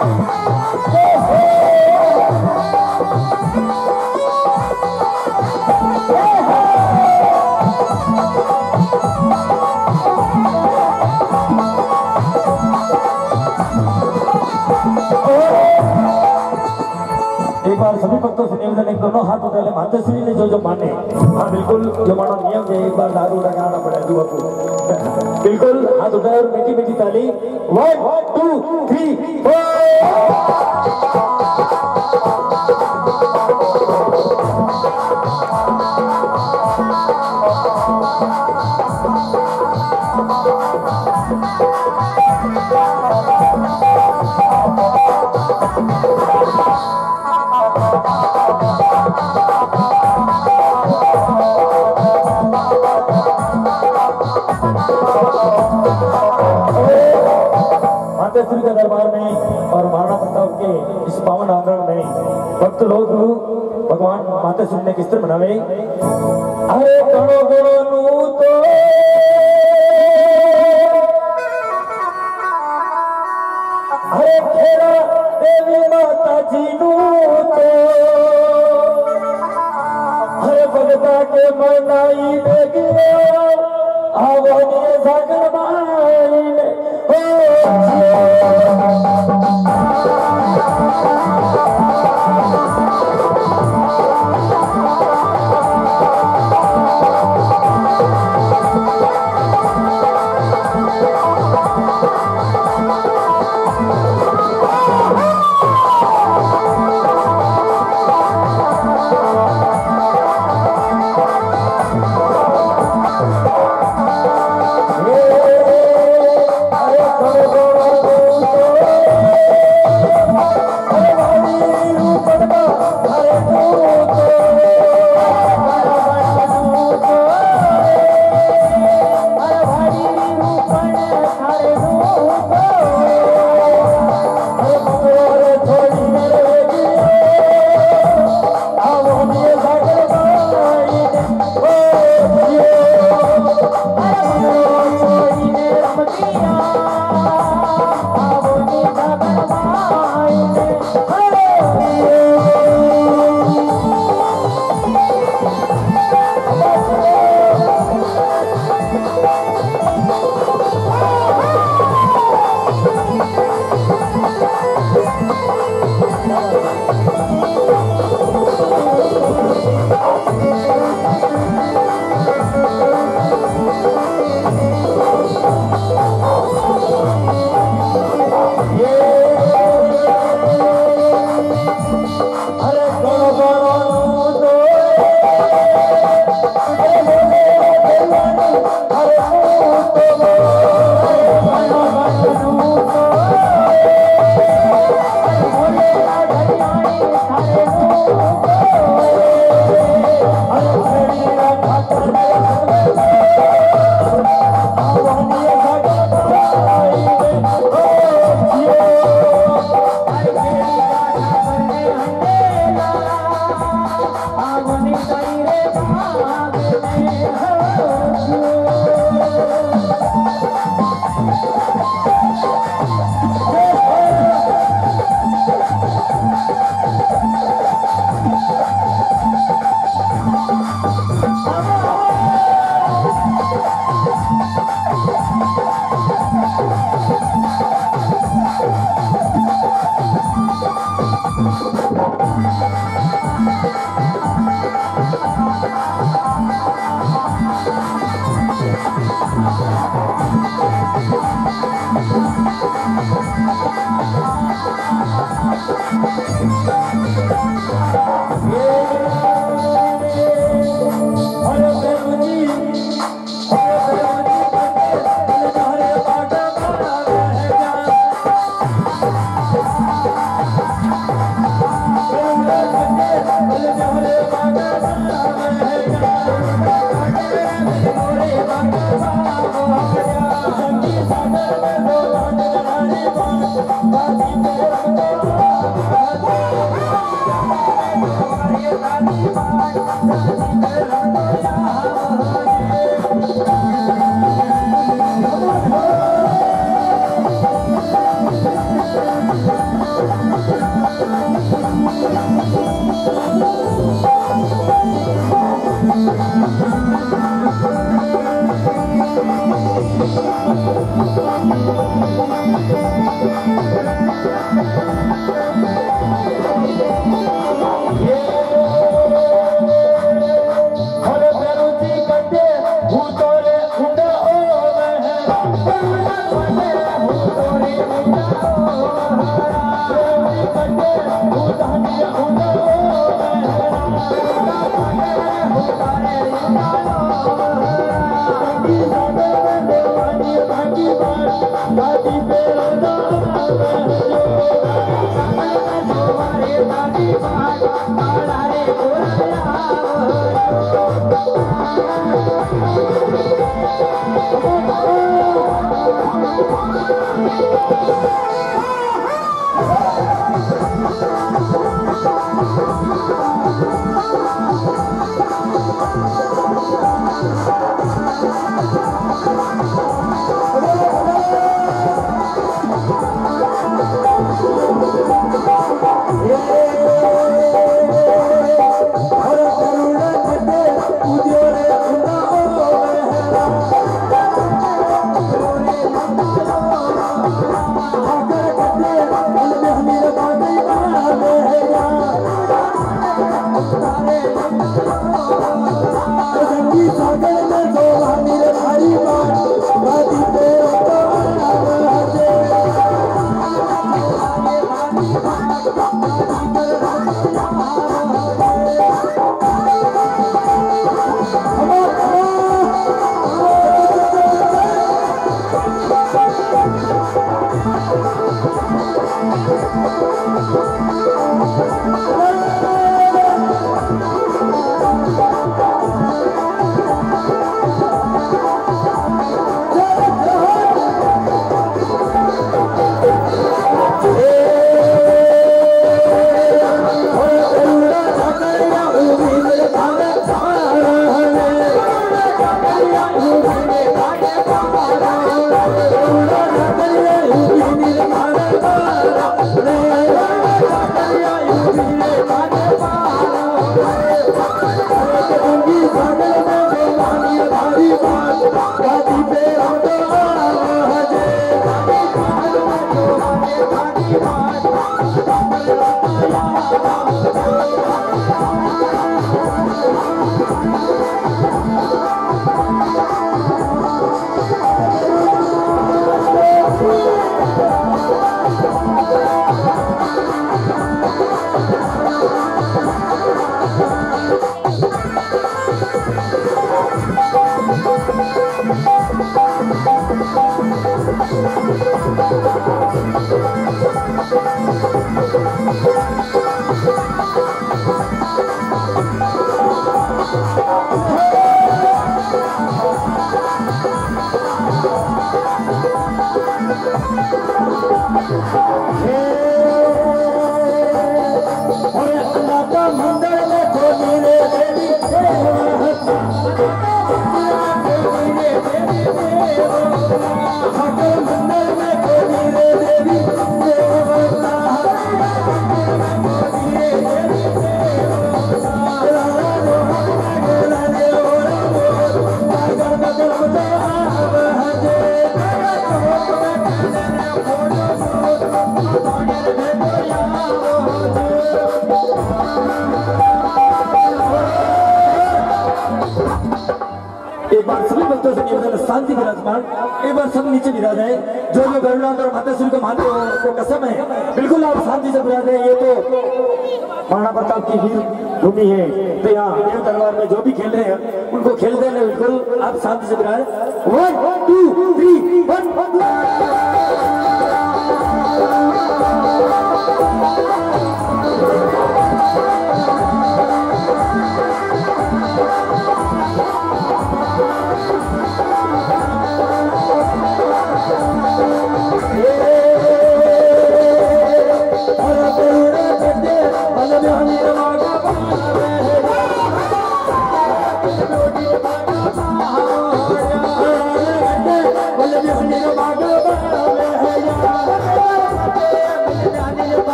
सभी भक्तों से निवेदन है, दोनों हाथ उठा ले, माताश्री ने जो जो माने। हाँ बिल्कुल, जो मानो नियम है, एक बार दारू लगाना पड़ेगा दुआ को। बिल्कुल हाथ उठाए और मीठी मीठी ताली। 1 2 3 4। माताश्री के दरबार में और महाराणा प्रताप के इस पावन आंगन में भक्त लोग भगवान माताश्री ने किस तरह मनावे। अरे गणो गणो नू तो अरे फेरा देवी माता जी नू तो अरे भगता के मनाई देगी आवनी सागर माई ने एक बार सभी भक्तों से निवेदन शांति विराजमान, एक बार सब नीचे विराज है। जो जो गरुड़नाथ और माताश्री को मानते हो उनको कसम है, बिल्कुल आप शांति से विराज है। ये तो महाराणा प्रताप की वीर भूमि है, तो यहाँ देव दरबार में जो भी खेल रहे हैं उनको खेलते हैं, बिल्कुल आप शांति से विराज। 1 2 3 1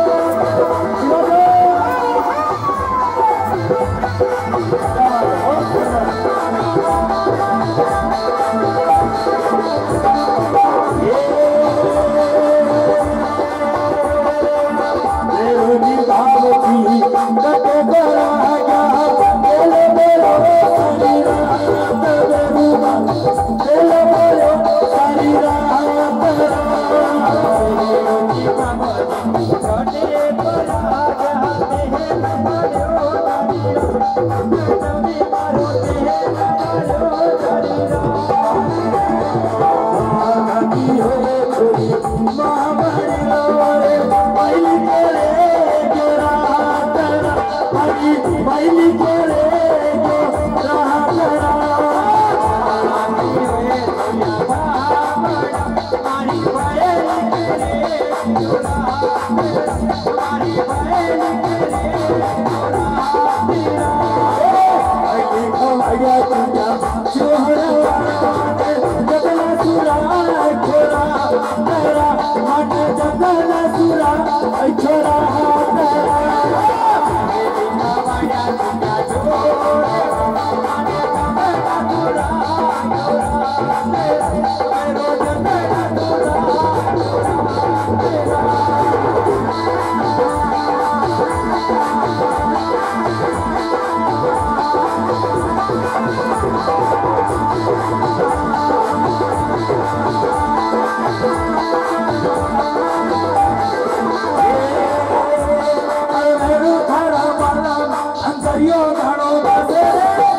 Oh, Yo,